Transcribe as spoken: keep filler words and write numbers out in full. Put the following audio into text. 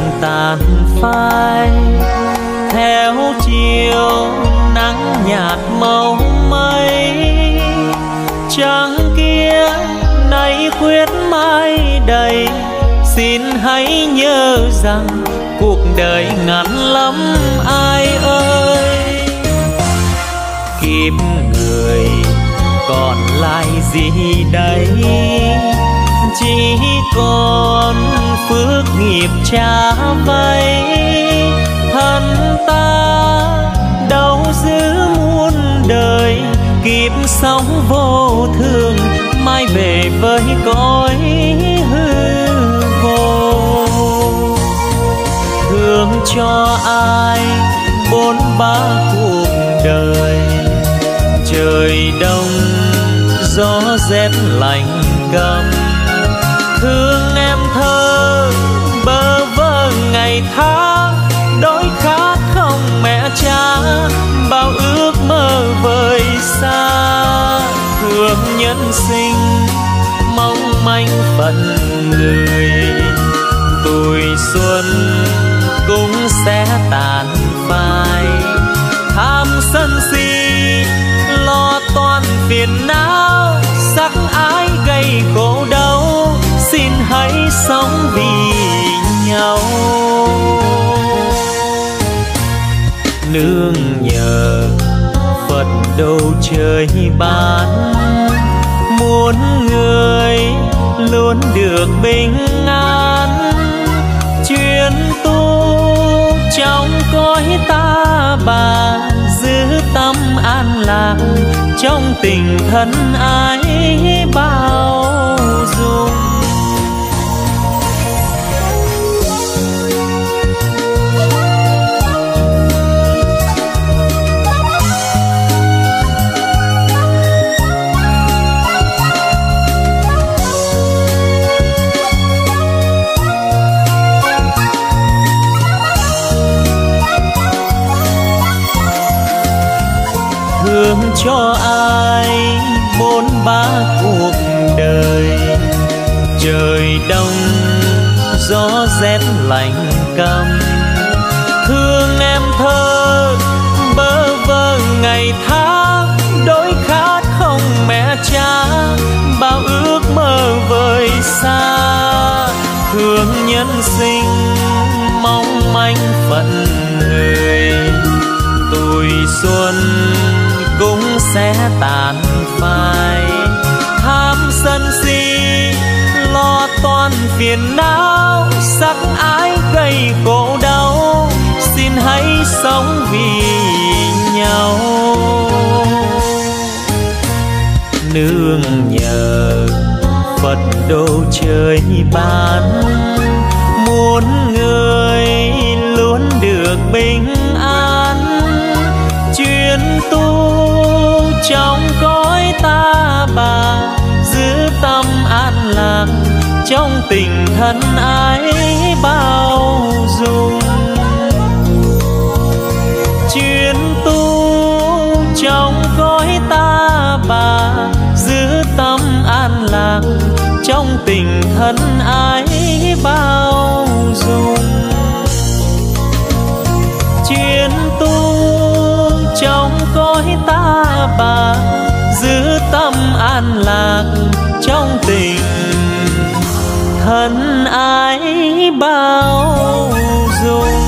tàn phai, theo chiều nắng nhạt màu mây. Trăng kia nay khuyết mai đầy, xin hãy nhớ rằng cuộc đời ngắn lắm ai ơi. Kiếp người còn lại gì đây, chỉ còn phước nghiệp trả vay. Thân ta đâu giữ muôn đời, kiếp sống vô thường mai về với cõi hư vô. Thương cho ai bốn ba cuộc đời, trời đông gió rét lạnh căm. Thương em thơ bơ vơ ngày tháng, đói khát không mẹ cha, bao ước mơ vời xa. Thương nhân sinh mong manh phận người, tuổi xuân cũng sẽ tàn phai. Tham sân si lo toan phiền não, sắc ái gây khổ đau, xin hãy sống vì nhau. Nương nhờ Phật đâu trời ban, muốn người luôn được bình an. Chuyên tu trong cõi ta bà, giữ tâm an lạc trong tình thân ái bao dung. Thương cho ai bốn ba cuộc đời, trời đông gió rét lạnh căm. Thương em thơ bơ vơ ngày tháng, đói khát không mẹ cha, bao ước mơ vời xa. Thương nhân sinh mong manh phận người, tuổi xuân cũng sẽ tàn phai. Tham sân si lo toan phiền não, sắc ái gây khổ đau, xin hãy sống vì nhau. Nương nhờ Phật độ trời ban, muốn người luôn được bình an. Chuyên tu trong cõi ta bà, giữ tâm an lạc trong tình thân ái bao dung. Chuyên tu trong cõi ta bà, giữ tâm an lạc trong tình thân ái bao dung. Chuyên tu trong cõi ta bà, giữ tâm an lạc trong tình thân ái bao dung.